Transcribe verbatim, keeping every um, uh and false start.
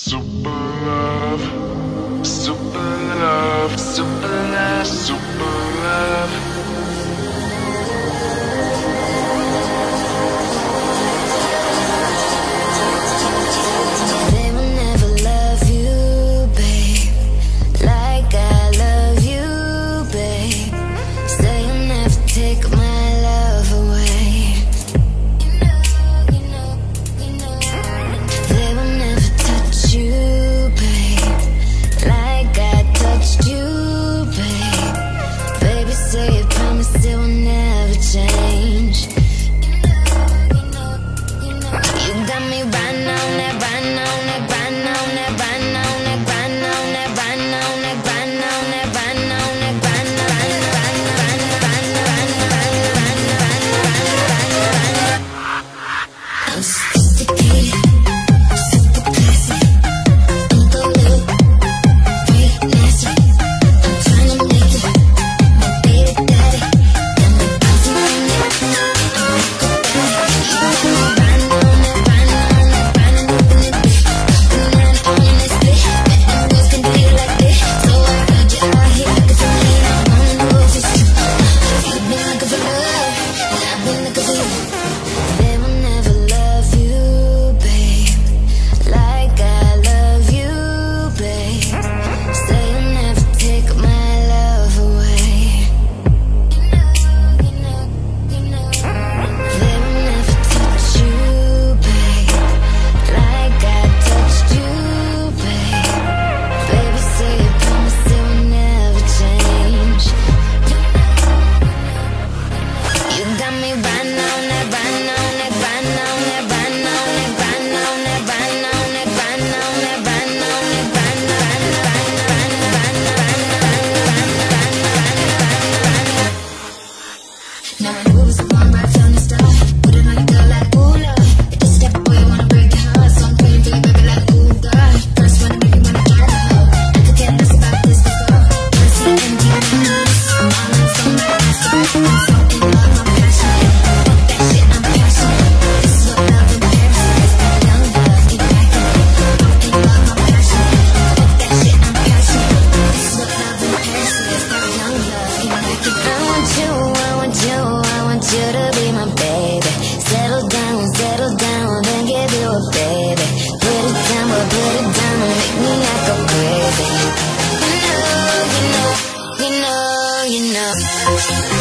Superlove, superlove, superlove, superlove. They will never love you, babe, like I love you, babe. Say you'll never take my love away. You know, you know, you know. They will never touch you, babe, like I touched you, babe. Baby, say you promise it will never change. You know, you know, you know. You got me right now, right now, right now, right now, right now, right now, right now, right now, right now, right now. I'm sophisticated, super classy. I'm the little pretty nasty. I'm trying to make it my baby daddy. Got me bouncing on it, I'm like a baddie. You got me right now, right now, right now, up in it, bitch. Putting that on this bitch, betting girls can do it like this. So I heard you out here looking for me, and I wanna know if it's you. You've been looking for love, and I've been looking for you. They will never love you, babe, like I love you, babe. Say you'll never take my love away. You know, you know, you know. They will never touch you, babe, like I touched you, babe. Baby, say you promise it will never change. You got me right now, right now, right now, right now, right now, right now, right now, right now, right now. Now I know it's one right from the start. Put it on your girl like ooh, love. If this step away, wanna break your heart. So I'm praying for you, baby, like ooh, God. First wanna make you wanna try to hold. I could care less about this before. Wanna see it empty and endless. I'm all in so my ass. I'm so in love, I'm passionate. Fuck that shit, I'm passionate. This is what love in Paris is. Young love, keep packing it. I'm in love, I'm passionate. Fuck that shit, I'm passionate. This is what love in Paris is. Young love, keep packing it. I want you, I want you, I want you to be my baby. Settle down, settle down, then give you a baby. Put it down, but put it down, and make me not go crazy. You know, you know, you know, you know.